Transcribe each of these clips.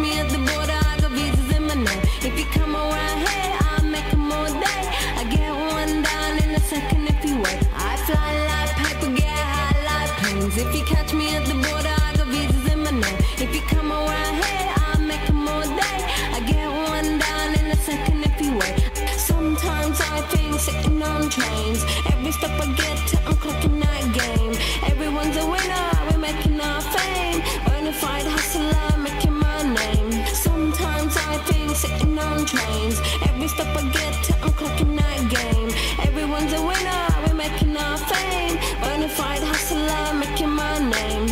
me at the border, I got visas in my name. If you come around here, I'll make them all day. I get one down in a second if you wait. I fly like paper, get high like planes. If you catch me at the border, I got visas in my name. If you come around here, I'll make them all day. I get one down in a second if you wait. Sometimes I think sitting on trains. Every step I get to, I'm clocking that game. Everyone's a winner, we're making our fame. Bonafide hustler, making my name. Sometimes I think sitting on trains. Every step I get to, I'm clocking that game. Everyone's a winner, we're making our fame. Bonafide hustler, making my name.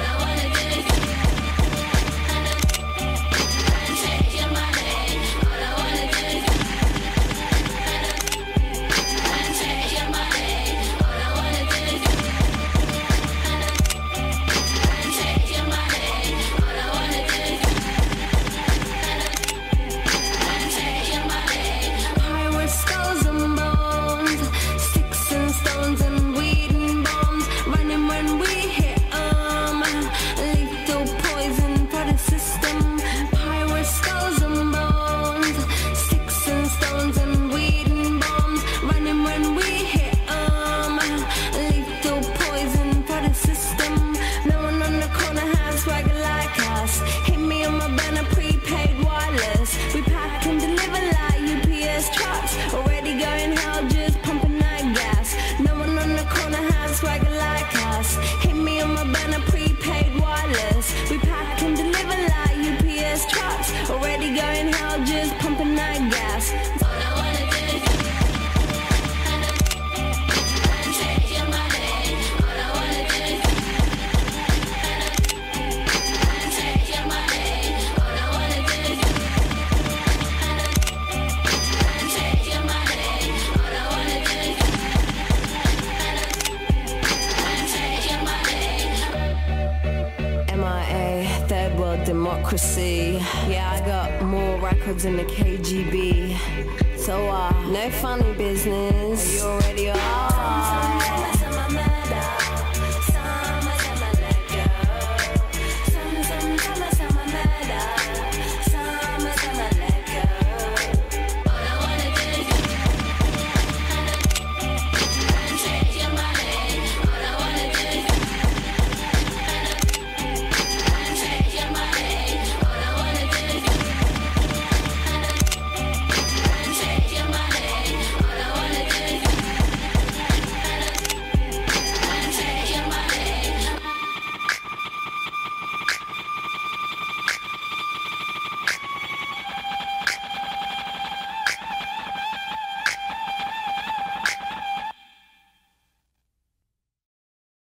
Democracy. Yeah, I got more records than the KGB. So, no funny business. You already are.